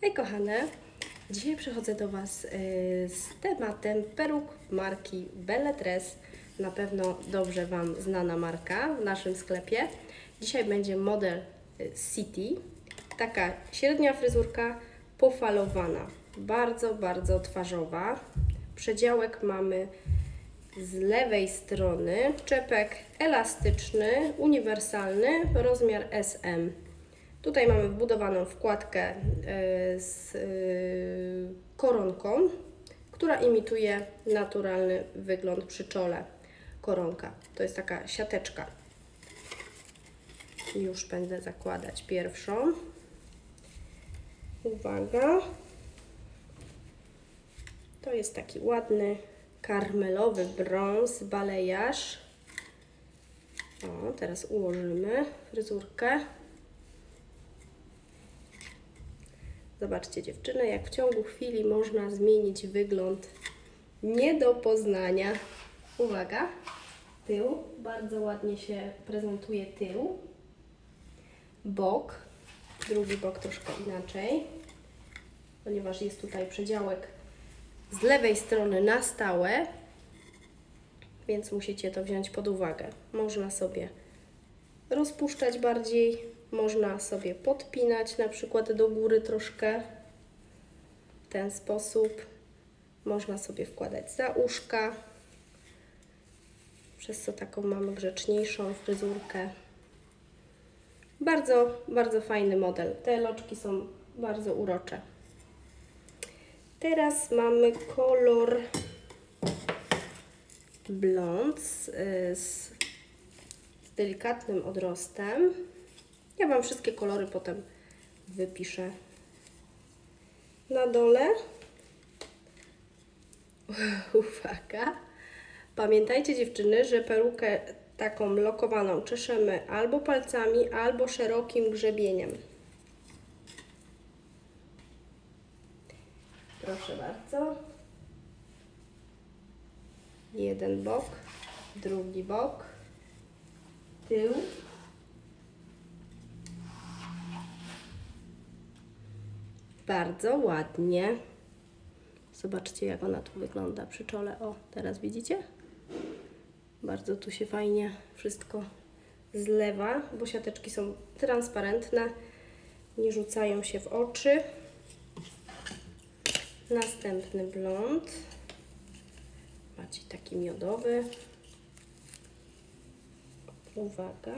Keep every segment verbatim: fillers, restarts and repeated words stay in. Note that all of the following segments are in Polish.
Hej kochane, dzisiaj przychodzę do Was z tematem peruk marki Belle-Tress. Na pewno dobrze Wam znana marka w naszym sklepie. Dzisiaj będzie model City, taka średnia fryzurka pofalowana, bardzo, bardzo twarzowa. Przedziałek mamy z lewej strony, czepek elastyczny, uniwersalny, rozmiar S M. Tutaj mamy wbudowaną wkładkę z koronką, która imituje naturalny wygląd przy czole. Koronka to jest taka siateczka. Już będę zakładać pierwszą. Uwaga. To jest taki ładny karmelowy brąz, balejarz. O, teraz ułożymy fryzurkę. Zobaczcie dziewczyny, jak w ciągu chwili można zmienić wygląd nie do poznania. Uwaga, tył, bardzo ładnie się prezentuje tył. Bok, drugi bok troszkę inaczej, ponieważ jest tutaj przedziałek z lewej strony na stałe, więc musicie to wziąć pod uwagę. Można sobie rozpuszczać bardziej, można sobie podpinać na przykład do góry troszkę w ten sposób. Można sobie wkładać za uszka, przez co taką mamy grzeczniejszą fryzurkę. Bardzo, bardzo fajny model. Te loczki są bardzo urocze. Teraz mamy kolor blond z, z, z delikatnym odrostem. Ja Wam wszystkie kolory potem wypiszę na dole. Uwaga! Pamiętajcie dziewczyny, że perukę taką lokowaną czeszemy albo palcami, albo szerokim grzebieniem. Proszę bardzo. Jeden bok, drugi bok, tył. Bardzo ładnie. Zobaczcie, jak ona tu wygląda przy czole. O, teraz widzicie? Bardzo tu się fajnie wszystko zlewa, bo siateczki są transparentne, nie rzucają się w oczy. Następny blond. Macie taki miodowy. Uwaga.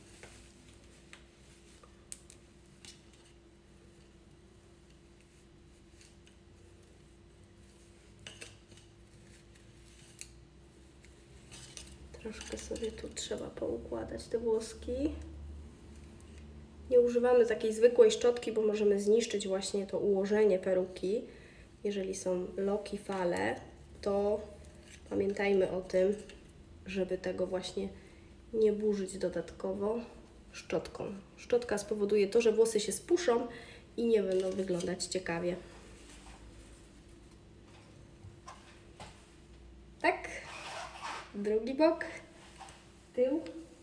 Troszkę sobie tu trzeba poukładać te włoski. Nie używamy takiej zwykłej szczotki, bo możemy zniszczyć właśnie to ułożenie peruki. Jeżeli są loki, fale, to pamiętajmy o tym, żeby tego właśnie nie burzyć dodatkowo szczotką. Szczotka spowoduje to, że włosy się spuszczą i nie będą wyglądać ciekawie. Tak. Drugi bok, tył.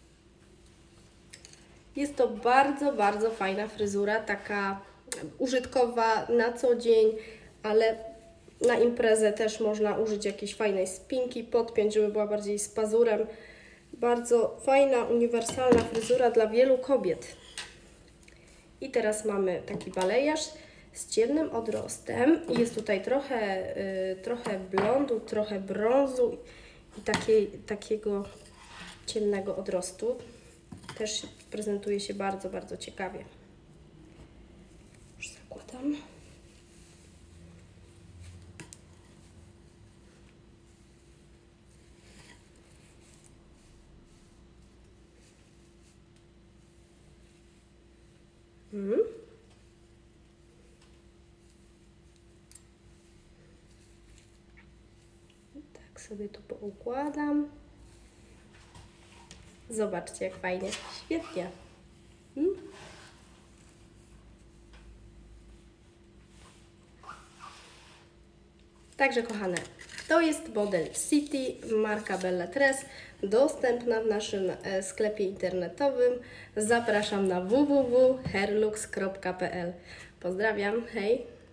Jest to bardzo, bardzo fajna fryzura, taka użytkowa na co dzień, ale na imprezę też można użyć jakiejś fajnej spinki, podpiąć, żeby była bardziej z pazurem. Bardzo fajna, uniwersalna fryzura dla wielu kobiet. I teraz mamy taki balejarz z ciemnym odrostem. Jest tutaj trochę, yy, trochę blondu, trochę brązu i takiej, takiego ciemnego odrostu. Też prezentuje się bardzo, bardzo ciekawie. Już zakładam. Hmm. Tak sobie tu poukładam. Zobaczcie, jak fajnie. Świetnie. Hmm? Także kochane, to jest model City, marka Belle-Tress, dostępna w naszym sklepie internetowym. Zapraszam na w w w kropka hairlux kropka p l. Pozdrawiam, hej!